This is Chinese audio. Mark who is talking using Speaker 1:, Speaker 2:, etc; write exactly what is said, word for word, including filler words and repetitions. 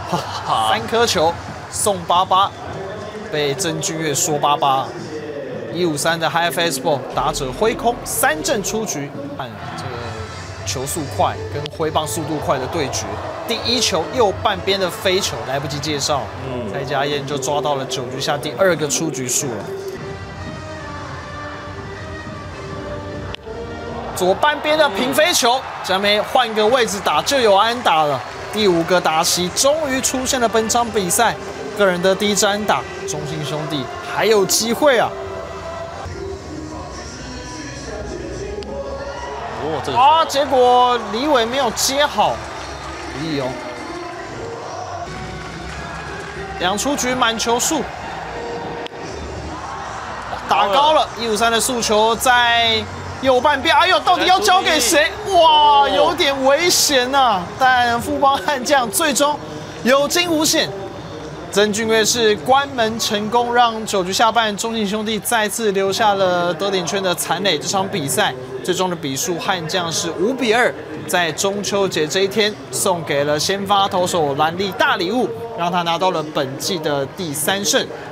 Speaker 1: 三颗球送八八，被曾俊岳说八八。一五三的 High Fastball 打者挥空三振出局，看这个球速快跟挥棒速度快的对决。第一球右半边的飞球来不及介绍，嗯，蔡家燕就抓到了九局下第二个出局数了。左半边的平飞球，佳梅换个位置打就有安打了。第五个打席终于出现了本场比赛个人的第一支安打，中信兄弟还有机会啊！
Speaker 2: 哦，这个
Speaker 1: 啊，结果李伟没有接好，不易哦。两出局满球数，打高了，一五三的速球在右半边，哎呦，到底要交给谁？哇，有点危险呐、啊！但富邦悍将最终有惊无险。曾俊岳是关门成功，让九局下半中信兄弟再次留下了得点圈的残垒。这场比赛最终的比数，悍将是五比二，在中秋节这一天送给了先发投手兰利大礼物，让他拿到了本季的第三胜。